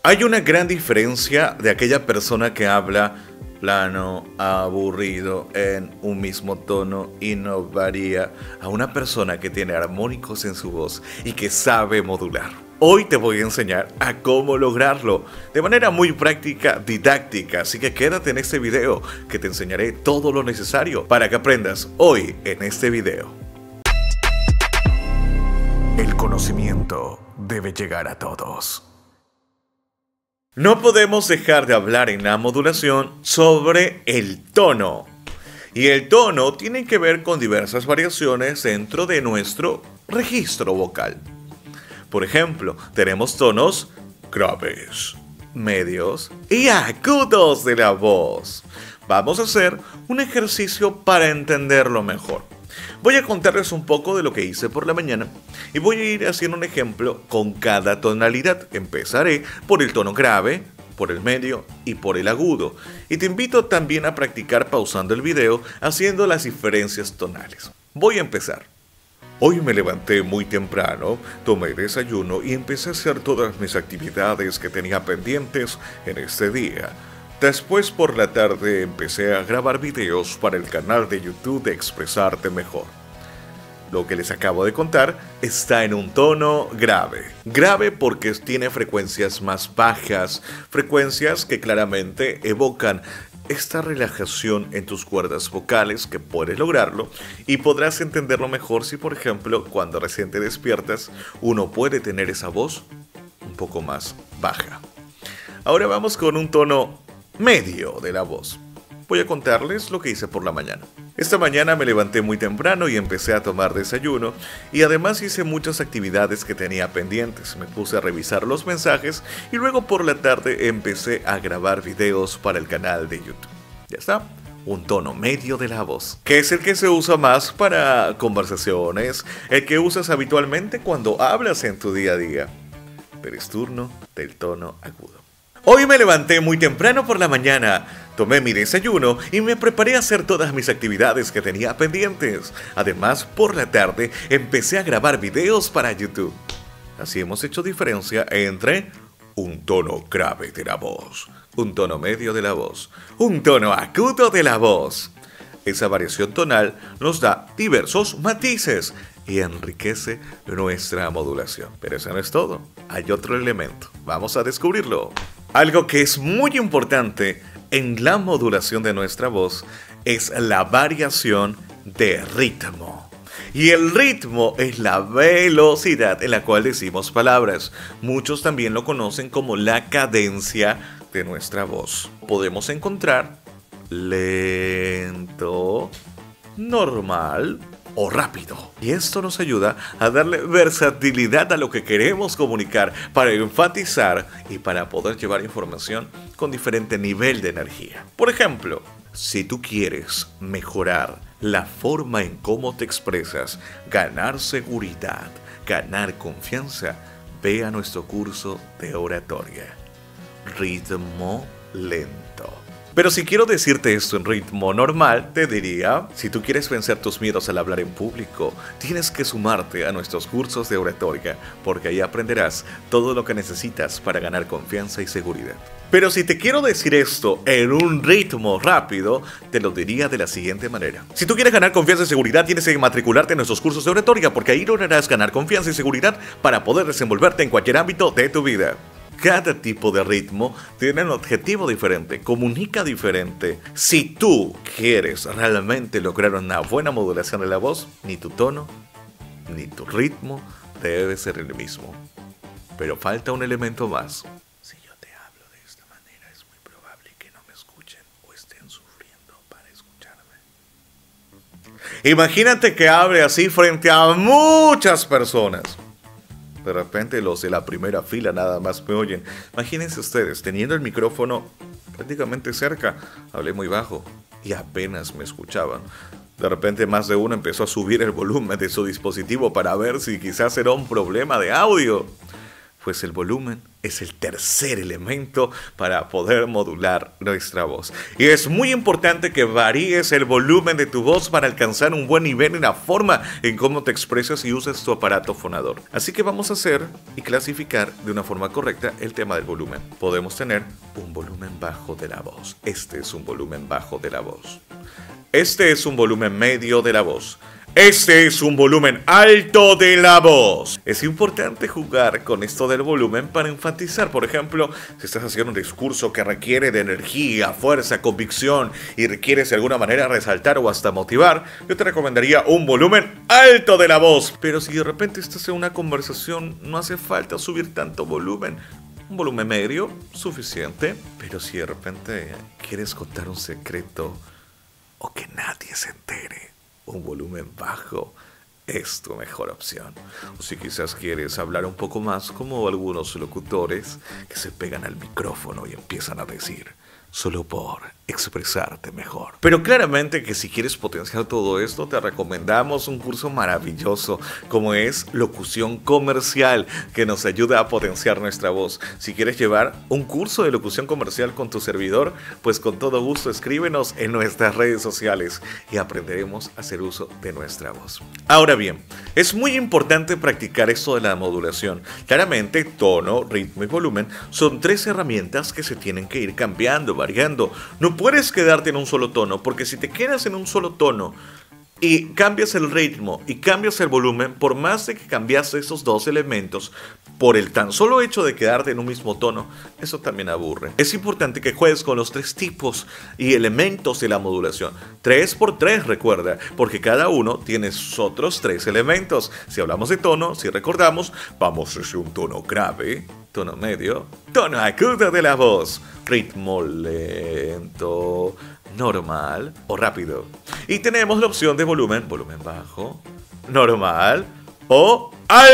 Hay una gran diferencia de aquella persona que habla plano, aburrido, en un mismo tono y no varía, a una persona que tiene armónicos en su voz y que sabe modular. Hoy te voy a enseñar a cómo lograrlo de manera muy práctica, didáctica, así que quédate en este video que te enseñaré todo lo necesario para que aprendas hoy en este video. El conocimiento debe llegar a todos. No podemos dejar de hablar en la modulación sobre el tono. Y el tono tiene que ver con diversas variaciones dentro de nuestro registro vocal. Por ejemplo, tenemos tonos graves, medios y agudos de la voz. Vamos a hacer un ejercicio para entenderlo mejor. Voy a contarles un poco de lo que hice por la mañana y voy a ir haciendo un ejemplo con cada tonalidad. Empezaré por el tono grave, por el medio y por el agudo. Y te invito también a practicar pausando el video haciendo las diferencias tonales. Voy a empezar. Hoy me levanté muy temprano, tomé desayuno y empecé a hacer todas mis actividades que tenía pendientes en este día. Después por la tarde empecé a grabar videos para el canal de YouTube de Expresarte Mejor. Lo que les acabo de contar está en un tono grave. Grave porque tiene frecuencias más bajas, frecuencias que claramente evocan esta relajación en tus cuerdas vocales, que puedes lograrlo y podrás entenderlo mejor si, por ejemplo, cuando recién te despiertas, uno puede tener esa voz un poco más baja. Ahora vamos con un tono medio de la voz. Voy a contarles lo que hice por la mañana. Esta mañana me levanté muy temprano y empecé a tomar desayuno y además hice muchas actividades que tenía pendientes. Me puse a revisar los mensajes y luego por la tarde empecé a grabar videos para el canal de YouTube. Ya está. Un tono medio de la voz, que es el que se usa más para conversaciones, el que usas habitualmente cuando hablas en tu día a día. Pero es turno del tono agudo. Hoy me levanté muy temprano por la mañana, tomé mi desayuno y me preparé a hacer todas mis actividades que tenía pendientes. Además, por la tarde empecé a grabar videos para YouTube. Así hemos hecho diferencia entre un tono grave de la voz, un tono medio de la voz, un tono agudo de la voz. Esa variación tonal nos da diversos matices y enriquece nuestra modulación. Pero eso no es todo, hay otro elemento, vamos a descubrirlo. Algo que es muy importante en la modulación de nuestra voz es la variación de ritmo. Y el ritmo es la velocidad en la cual decimos palabras. Muchos también lo conocen como la cadencia de nuestra voz. Podemos encontrar lento, normal o rápido. Y esto nos ayuda a darle versatilidad a lo que queremos comunicar, para enfatizar y para poder llevar información con diferente nivel de energía. Por ejemplo, si tú quieres mejorar la forma en cómo te expresas, ganar seguridad, ganar confianza, ve a nuestro curso de oratoria. Ritmo lento. Pero si quiero decirte esto en ritmo normal, te diría, si tú quieres vencer tus miedos al hablar en público, tienes que sumarte a nuestros cursos de oratoria, porque ahí aprenderás todo lo que necesitas para ganar confianza y seguridad. Pero si te quiero decir esto en un ritmo rápido, te lo diría de la siguiente manera. Si tú quieres ganar confianza y seguridad, tienes que matricularte en nuestros cursos de oratoria, porque ahí lograrás ganar confianza y seguridad para poder desenvolverte en cualquier ámbito de tu vida. Cada tipo de ritmo tiene un objetivo diferente, comunica diferente. Si tú quieres realmente lograr una buena modulación de la voz, ni tu tono, ni tu ritmo debe ser el mismo. Pero falta un elemento más. Si yo te hablo de esta manera, es muy probable que no me escuchen o estén sufriendo para escucharme. Imagínate que hable así frente a muchas personas. De repente los de la primera fila nada más me oyen. Imagínense ustedes, teniendo el micrófono prácticamente cerca, hablé muy bajo y apenas me escuchaban. De repente más de uno empezó a subir el volumen de su dispositivo para ver si quizás era un problema de audio. Pues el volumen es el tercer elemento para poder modular nuestra voz. Y es muy importante que varíes el volumen de tu voz para alcanzar un buen nivel en la forma en cómo te expresas y usas tu aparato fonador. Así que vamos a hacer y clasificar de una forma correcta el tema del volumen. Podemos tener un volumen bajo de la voz. Este es un volumen bajo de la voz. Este es un volumen medio de la voz. Este es un volumen alto de la voz. Es importante jugar con esto del volumen para enfatizar. Por ejemplo, si estás haciendo un discurso que requiere de energía, fuerza, convicción y requieres de alguna manera resaltar o hasta motivar, yo te recomendaría un volumen alto de la voz. Pero si de repente estás en una conversación, no hace falta subir tanto volumen. Un volumen medio, suficiente. Pero si de repente quieres contar un secreto o que nadie se entere, un volumen bajo es tu mejor opción. O si quizás quieres hablar un poco más como algunos locutores que se pegan al micrófono y empiezan a decir solo por expresarte mejor. Pero claramente que si quieres potenciar todo esto, te recomendamos un curso maravilloso como es locución comercial, que nos ayuda a potenciar nuestra voz. Si quieres llevar un curso de locución comercial con tu servidor, pues con todo gusto escríbenos en nuestras redes sociales y aprenderemos a hacer uso de nuestra voz. Ahora bien, es muy importante practicar esto de la modulación. Claramente, tono, ritmo y volumen son tres herramientas que se tienen que ir cambiando, variando. No puedes quedarte en un solo tono, porque si te quedas en un solo tono y cambias el ritmo y cambias el volumen, por más de que cambias esos dos elementos, por el tan solo hecho de quedarte en un mismo tono, eso también aburre. Es importante que juegues con los tres tipos y elementos de la modulación. 3x3, recuerda, porque cada uno tiene sus otros tres elementos. Si hablamos de tono, si recordamos, vamos desde un tono grave, tono medio, tono agudo de la voz, ritmo lento, normal o rápido. Y tenemos la opción de volumen bajo, normal o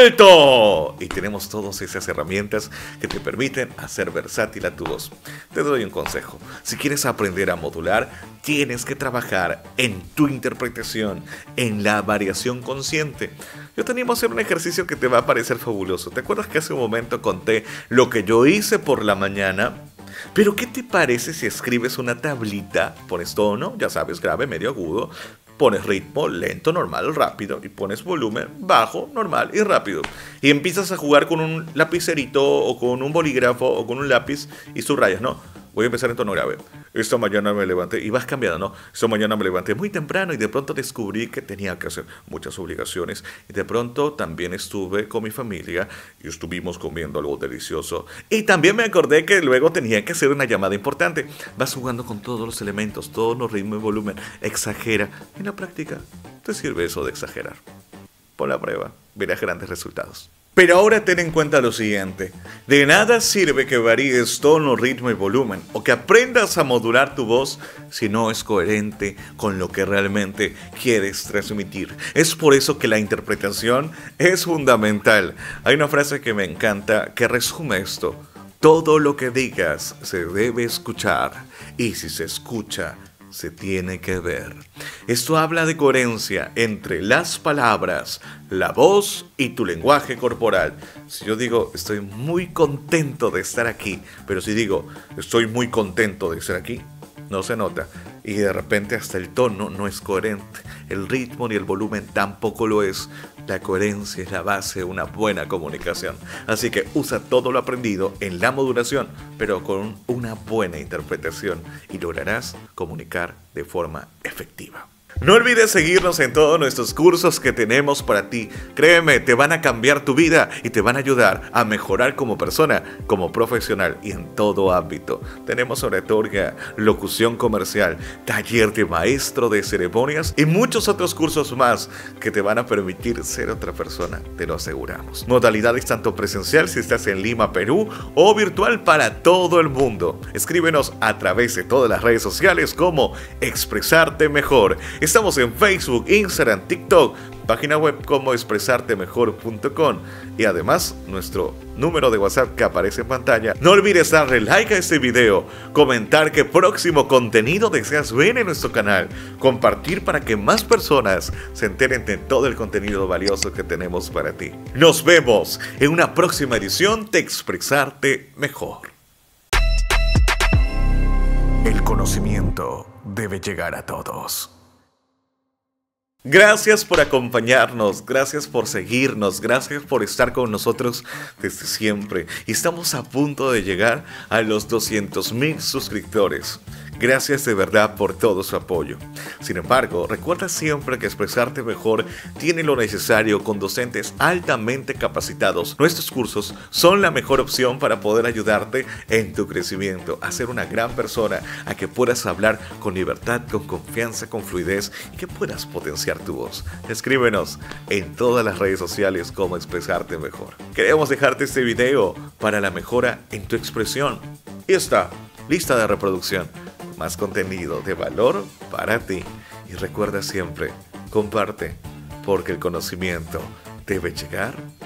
alto. Y tenemos todas esas herramientas que te permiten hacer versátil a tu voz. Te doy un consejo. Si quieres aprender a modular, tienes que trabajar en tu interpretación, en la variación consciente. Yo te animo a hacer un ejercicio que te va a parecer fabuloso. ¿Te acuerdas que hace un momento conté lo que yo hice por la mañana? Pero ¿qué te parece si escribes una tablita? Pones tono, ya sabes, grave, medio, agudo. Pones ritmo, lento, normal, rápido. Y pones volumen, bajo, normal y rápido. Y empiezas a jugar con un lapicerito o con un bolígrafo o con un lápiz y subrayas, ¿no? Voy a empezar en tono grave. Esta mañana me levanté, y vas cambiando, ¿no? Esta mañana me levanté muy temprano y de pronto descubrí que tenía que hacer muchas obligaciones. Y de pronto también estuve con mi familia y estuvimos comiendo algo delicioso. Y también me acordé que luego tenía que hacer una llamada importante. Vas jugando con todos los elementos, tono, ritmo y volumen. Exagera. En la práctica, te sirve eso de exagerar. Pon la prueba, verás grandes resultados. Pero ahora ten en cuenta lo siguiente, de nada sirve que varíes tono, ritmo y volumen o que aprendas a modular tu voz si no es coherente con lo que realmente quieres transmitir. Es por eso que la interpretación es fundamental. Hay una frase que me encanta que resume esto. Todo lo que digas se debe escuchar y si se escucha, se tiene que ver. Esto habla de coherencia entre las palabras, la voz y tu lenguaje corporal. Si yo digo, estoy muy contento de estar aquí, pero si digo, estoy muy contento de estar aquí, no se nota. Y de repente hasta el tono no es coherente. El ritmo ni el volumen tampoco lo es. La coherencia es la base de una buena comunicación. Así que usa todo lo aprendido en la modulación, pero con una buena interpretación y lograrás comunicar de forma efectiva. No olvides seguirnos en todos nuestros cursos que tenemos para ti. Créeme, te van a cambiar tu vida y te van a ayudar a mejorar como persona, como profesional y en todo ámbito. Tenemos oratoria, locución comercial, taller de maestro de ceremonias y muchos otros cursos más que te van a permitir ser otra persona, te lo aseguramos. Modalidades tanto presencial si estás en Lima, Perú, o virtual para todo el mundo. Escríbenos a través de todas las redes sociales como Expresarte Mejor. Estamos en Facebook, Instagram, TikTok, página web como expresartemejor.com y además nuestro número de WhatsApp que aparece en pantalla. No olvides darle like a este video, comentar qué próximo contenido deseas ver en nuestro canal, compartir para que más personas se enteren de todo el contenido valioso que tenemos para ti. Nos vemos en una próxima edición de Expresarte Mejor. El conocimiento debe llegar a todos. Gracias por acompañarnos, gracias por seguirnos, gracias por estar con nosotros desde siempre. Y estamos a punto de llegar a los 200,000 suscriptores. Gracias de verdad por todo su apoyo. Sin embargo, recuerda siempre que Expresarte Mejor tiene lo necesario con docentes altamente capacitados. Nuestros cursos son la mejor opción para poder ayudarte en tu crecimiento, a ser una gran persona, a que puedas hablar con libertad, con confianza, con fluidez y que puedas potenciar tu voz. Escríbenos en todas las redes sociales como Expresarte Mejor. Queremos dejarte este video para la mejora en tu expresión. Y está lista de reproducción. Más contenido de valor para ti. Y recuerda siempre, comparte, porque el conocimiento debe llegar